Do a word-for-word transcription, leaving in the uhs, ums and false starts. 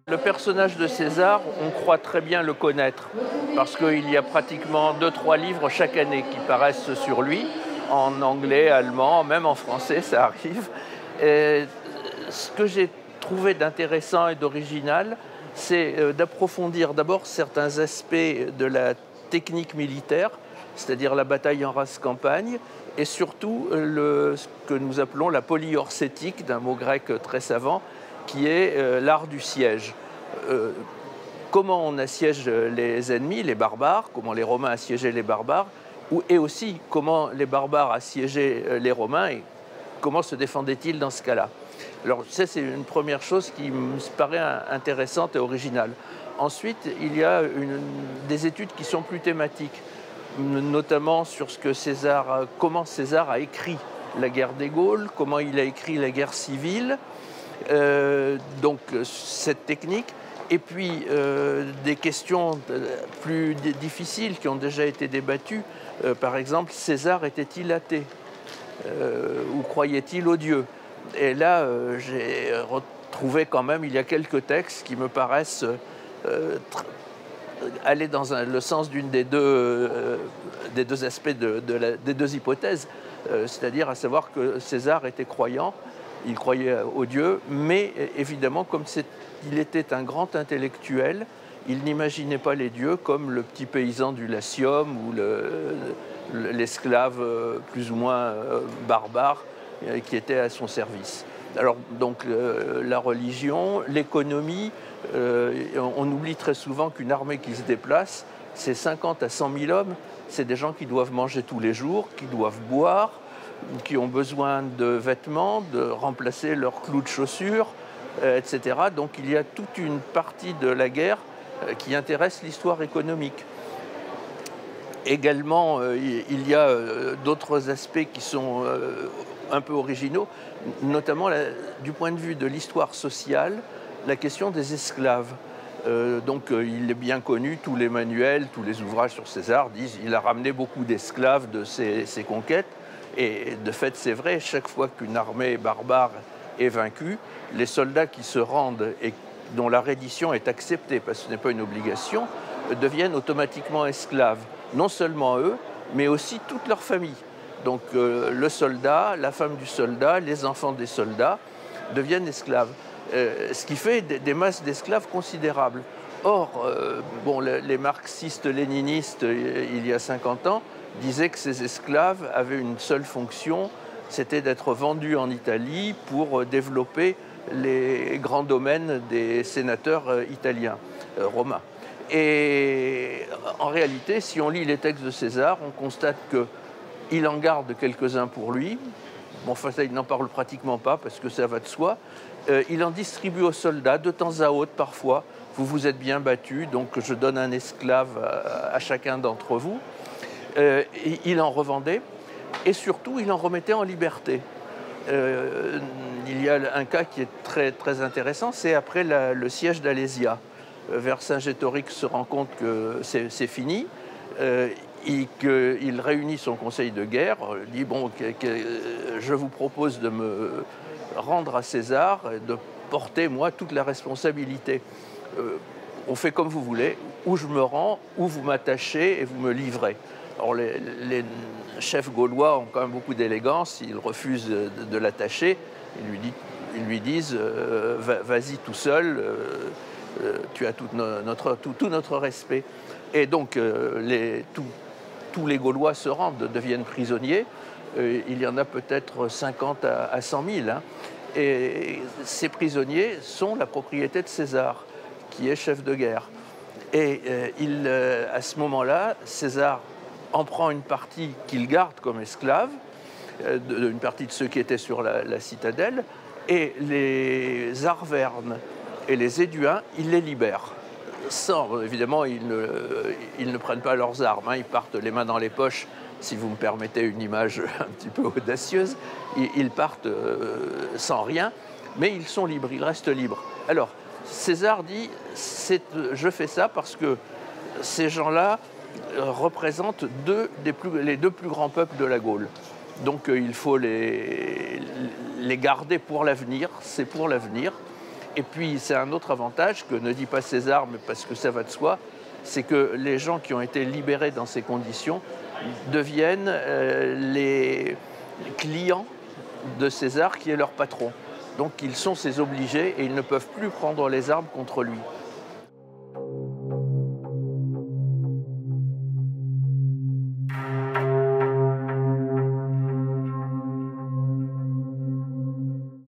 Le personnage de César, on croit très bien le connaître, parce qu'il y a pratiquement deux, trois livres chaque année qui paraissent sur lui, en anglais, allemand, même en français, ça arrive. Et ce que j'ai trouvé d'intéressant et d'original, c'est d'approfondir d'abord certains aspects de la technique militaire, c'est-à-dire la bataille en race campagne, et surtout le, ce que nous appelons la polyorcétique, d'un mot grec très savant, qui est euh, l'art du siège. Euh, comment on assiège les ennemis, les barbares, comment les Romains assiégeaient les barbares, ou, et aussi comment les barbares assiégeaient les Romains et comment se défendaient-ils dans ce cas-là. Alors ça, c'est une première chose qui me paraît intéressante et originale. Ensuite, il y a une, des études qui sont plus thématiques, notamment sur ce que César, comment César a écrit la guerre des Gaules, comment il a écrit la guerre civile, euh, donc cette technique, et puis euh, des questions plus difficiles qui ont déjà été débattues. Euh, par exemple, César était-il athée euh, ou croyait-il aux dieux? Et là, euh, j'ai retrouvé quand même, il y a quelques textes qui me paraissent euh, aller dans un, le sens d'une des deux, euh, des deux aspects de, de la, des deux hypothèses, euh, c'est-à-dire à savoir que César était croyant, il croyait aux dieux, mais évidemment, comme il était un grand intellectuel, il n'imaginait pas les dieux comme le petit paysan du Latium ou l'esclave le, plus ou moins barbare qui était à son service. Alors, donc, euh, la religion, l'économie, euh, on oublie très souvent qu'une armée qui se déplace, c'est cinquante à cent mille hommes, c'est des gens qui doivent manger tous les jours, qui doivent boire, qui ont besoin de vêtements, de remplacer leurs clous de chaussures, euh, et cetera. Donc, il y a toute une partie de la guerre euh, qui intéresse l'histoire économique. Également, euh, il y a euh, d'autres aspects qui sont euh, un peu originaux, notamment la, du point de vue de l'histoire sociale, la question des esclaves. Euh, donc euh, il est bien connu, tous les manuels, tous les ouvrages sur César disent qu'il a ramené beaucoup d'esclaves de ses, ses conquêtes, et de fait c'est vrai, chaque fois qu'une armée barbare est vaincue, les soldats qui se rendent et dont la reddition est acceptée, parce que ce n'est pas une obligation, deviennent automatiquement esclaves. Non seulement eux, mais aussi toute leur famille. Donc euh, le soldat, la femme du soldat, les enfants des soldats deviennent esclaves. Euh, ce qui fait des, des masses d'esclaves considérables. Or, euh, bon, les, les marxistes-léninistes, il y a cinquante ans, disaient que ces esclaves avaient une seule fonction, c'était d'être vendus en Italie pour développer les grands domaines des sénateurs italiens, euh, romains. Et en réalité, si on lit les textes de César, on constate qu'il en garde quelques-uns pour lui. Bon, enfin, ça, il n'en parle pratiquement pas, parce que ça va de soi. Euh, il en distribue aux soldats, de temps à autre, parfois. Vous vous êtes bien battus, donc je donne un esclave à, à chacun d'entre vous. Euh, il en revendait, et surtout, il en remettait en liberté. Euh, il y a un cas qui est très, très intéressant, c'est après la, le siège d'Alésia. Vercingétorix se rend compte que c'est fini, euh, et qu'il réunit son conseil de guerre, dit bon, que, que, je vous propose de me rendre à César, de porter moi toute la responsabilité. Euh, on fait comme vous voulez, où je me rends, où vous m'attachez et vous me livrez. Alors les, les chefs gaulois ont quand même beaucoup d'élégance, ils refusent de, de l'attacher, ils lui, dit, ils lui disent euh, vas-y tout seul. Euh, Euh, tu as tout notre, tout, tout notre respect. Et donc, euh, les, tout, tous les Gaulois se rendent, deviennent prisonniers. Euh, il y en a peut-être cinquante à cent mille. Hein. Et ces prisonniers sont la propriété de César, qui est chef de guerre. Et euh, il, euh, à ce moment-là, César en prend une partie qu'il garde comme esclave, euh, de, une partie de ceux qui étaient sur la, la citadelle, et les Arvernes et les Éduins, ils les libèrent. Sans, évidemment, ils ne, ils ne prennent pas leurs armes, hein, ils partent les mains dans les poches, si vous me permettez une image un petit peu audacieuse, ils, ils partent euh, sans rien, mais ils sont libres, ils restent libres. Alors, César dit, je fais ça parce que ces gens-là représentent deux des plus, les deux plus grands peuples de la Gaule. Donc, euh, il faut les, les garder pour l'avenir, c'est pour l'avenir. Et puis, c'est un autre avantage que ne dit pas César, mais parce que ça va de soi, c'est que les gens qui ont été libérés dans ces conditions deviennent euh, les clients de César, qui est leur patron. Donc, ils sont ses obligés et ils ne peuvent plus prendre les armes contre lui.